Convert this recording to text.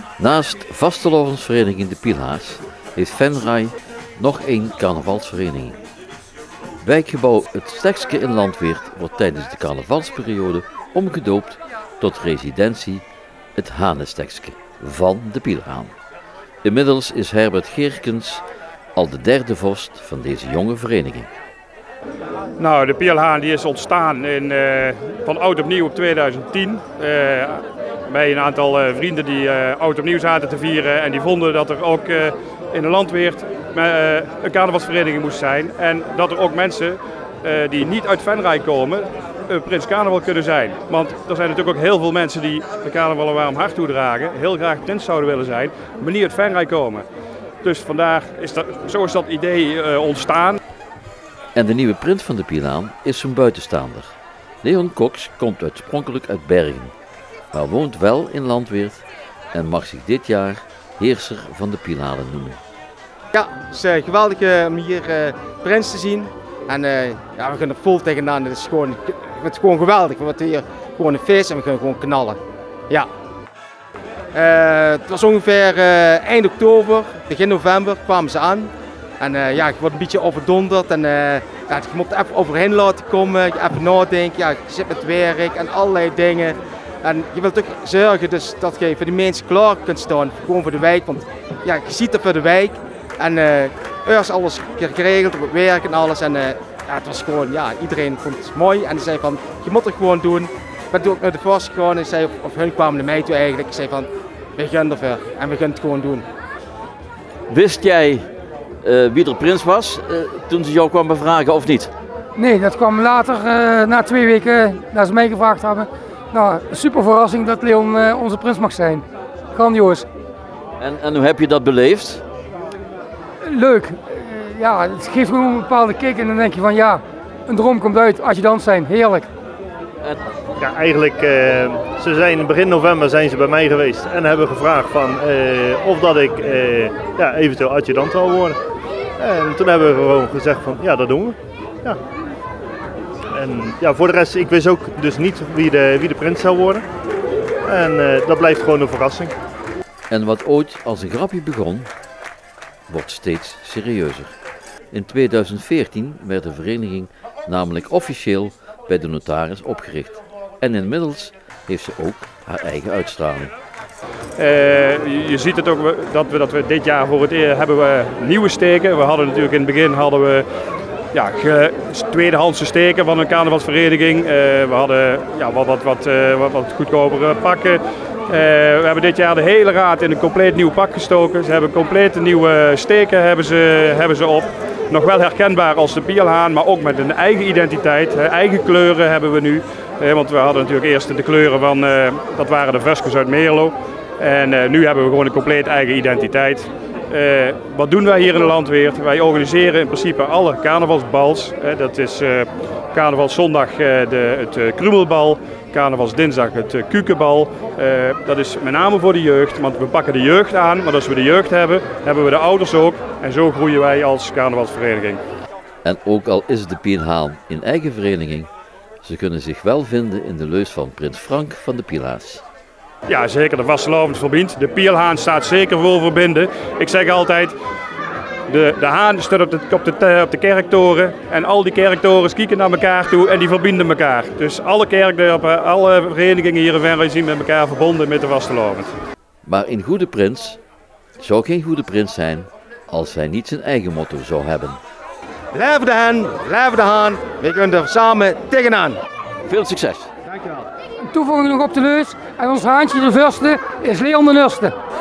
Naast vastelovensvereniging De Pielhaas heeft Venray nog één carnavalsvereniging. Wijkgebouw Het Stekske in Landweert wordt tijdens de carnavalsperiode omgedoopt tot residentie Het Hanestekske van De Pielhaan. Inmiddels is Herbert Geerkens al de derde vorst van deze jonge vereniging. Nou, de Pielhaan die is ontstaan van oud opnieuw op 2010. Bij een aantal vrienden die oud opnieuw zaten te vieren en die vonden dat er ook in de Landweert een carnavalsvereniging moest zijn. En dat er ook mensen die niet uit Venray komen, Prins Carnaval kunnen zijn. Want er zijn natuurlijk ook heel veel mensen die de carnaval een warm hart toedragen, heel graag prins zouden willen zijn, maar niet uit Venray komen. Dus vandaar zo is dat idee ontstaan. En de nieuwe prins van De Pielhaan is zijn buitenstaander. Leon Cox komt oorspronkelijk uit Bergen, maar woont wel in Landweert en mag zich dit jaar heerser van De Pielhanen noemen. Ja, het is geweldig om hier prins te zien. En ja, we gaan er vol tegenaan. Het is gewoon geweldig. We hebben hier gewoon een feest en we gaan gewoon knallen. Ja. Het was ongeveer eind oktober, begin november kwamen ze aan. En ja, je wordt een beetje overdonderd en ja, je moet er even overheen laten komen, even nadenken. Ja, je zit met werk en allerlei dingen. En je wilt toch zorgen dus dat je voor de mensen klaar kunt staan, gewoon voor de wijk. Want ja, je ziet het voor de wijk. En er is alles geregeld op het werk en alles. En ja, het was gewoon, ja, iedereen vond het mooi. En die zei van, je moet het gewoon doen. Ik ben toen ook naar de vorst gegaan en zei, of hun kwamen naar mij toe eigenlijk. Ik zei van, we gaan ervoor en we gaan het gewoon doen. Wist jij wie er prins was toen ze jou kwam bevragen of niet? Nee, dat kwam later, na 2 weken, dat ze mij gevraagd hebben. Nou, super verrassing dat Leon onze prins mag zijn. Grandioos. En hoe heb je dat beleefd? Leuk. Ja, het geeft gewoon een bepaalde kick en dan denk je van ja, een droom komt uit, adjudant zijn, heerlijk. Ja, eigenlijk, ze zijn begin november zijn ze bij mij geweest en hebben gevraagd van, of dat ik ja, eventueel adjudant wil worden. En toen hebben we gewoon gezegd van ja, dat doen we. Ja. En ja, voor de rest, ik wist ook dus niet wie de prins zou worden. En dat blijft gewoon een verrassing. En wat ooit als een grapje begon, wordt steeds serieuzer. In 2014 werd de vereniging namelijk officieel bij de notaris opgericht. En inmiddels heeft ze ook haar eigen uitstraling. Je ziet het ook dat we dit jaar voor het eerst hebben we nieuwe steken. We hadden natuurlijk in het begin ja, tweedehandse steken van een carnavalsvereniging. We hadden ja, wat goedkopere pakken. We hebben dit jaar de hele raad in een compleet nieuw pak gestoken. Ze hebben complete nieuwe steken hebben ze op. Nog wel herkenbaar als de Pielhaan, maar ook met een eigen identiteit. Eigen kleuren hebben we nu. Want we hadden natuurlijk eerst de kleuren van, dat waren de Veskes uit Meerlo. En nu hebben we gewoon een compleet eigen identiteit. Wat doen wij hier in de Landweert? Wij organiseren in principe alle carnavalsbals. Dat is carnavalszondag het Krumelbal, carnavalsdinsdag het Kukenbal. Dat is met name voor de jeugd, want we pakken de jeugd aan. Maar als we de jeugd hebben, hebben we de ouders ook. En zo groeien wij als carnavalsvereniging. En ook al is De Pielhaan in eigen vereniging, ze kunnen zich wel vinden in de leus van prins Frank van De Pielhaas. Ja, zeker, de vastelovend verbindt. De Pielhaan staat zeker voor verbinden. Ik zeg altijd, de haan staat op de kerktoren en al die kerktorens kijken naar elkaar toe en die verbinden elkaar. Dus alle kerkdorpen, alle verenigingen hier in Venray zien met elkaar verbonden met de vastelovend. Maar een goede prins zou geen goede prins zijn als hij niet zijn eigen motto zou hebben. Blijf de haan, we kunnen er samen tegenaan. Veel succes! Toevoeging nog op de leus en ons haantje de vorste is Leon de Nurste.